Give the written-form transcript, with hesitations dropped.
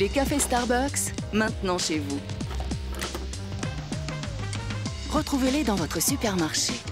Les cafés Starbucks, maintenant chez vous. Retrouvez-les dans votre supermarché.